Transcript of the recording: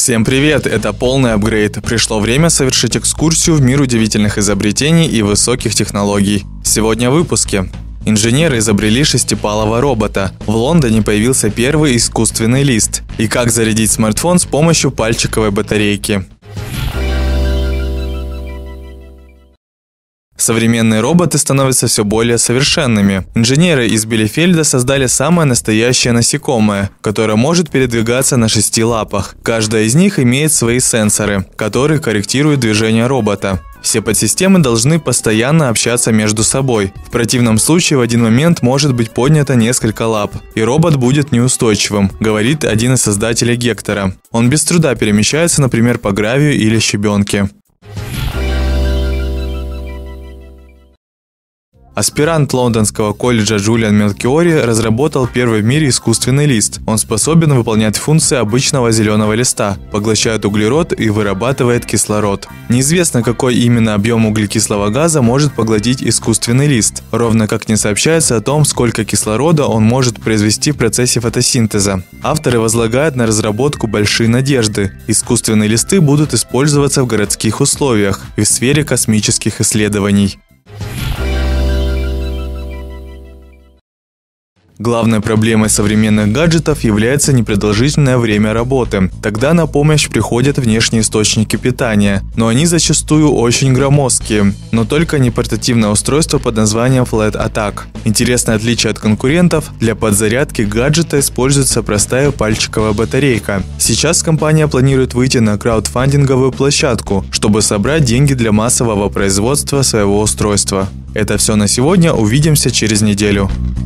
Всем привет! Это полный апгрейд. Пришло время совершить экскурсию в мир удивительных изобретений и высоких технологий. Сегодня в выпуске. Инженеры изобрели шестипалого робота. В Лондоне появился первый искусственный лист. И как зарядить смартфон с помощью пальчиковой батарейки. Современные роботы становятся все более совершенными. Инженеры из Билефельда создали самое настоящее насекомое, которое может передвигаться на 6 лапах. Каждая из них имеет свои сенсоры, которые корректируют движение робота. Все подсистемы должны постоянно общаться между собой. В противном случае в один момент может быть поднято несколько лап, и робот будет неустойчивым, говорит один из создателей Гектора. Он без труда перемещается, например, по гравию или щебенке. Аспирант Лондонского колледжа Джулиан Мелкиори разработал первый в мире искусственный лист. Он способен выполнять функции обычного зеленого листа, поглощает углерод и вырабатывает кислород. Неизвестно, какой именно объем углекислого газа может поглотить искусственный лист, ровно как не сообщается о том, сколько кислорода он может произвести в процессе фотосинтеза. Авторы возлагают на разработку большие надежды. Искусственные листы будут использоваться в городских условиях и в сфере космических исследований. Главной проблемой современных гаджетов является непродолжительное время работы. Тогда на помощь приходят внешние источники питания, но они зачастую очень громоздкие. Но только не портативное устройство под названием Flat Attack. Интересное отличие от конкурентов – для подзарядки гаджета используется простая пальчиковая батарейка. Сейчас компания планирует выйти на краудфандинговую площадку, чтобы собрать деньги для массового производства своего устройства. Это все на сегодня, увидимся через неделю.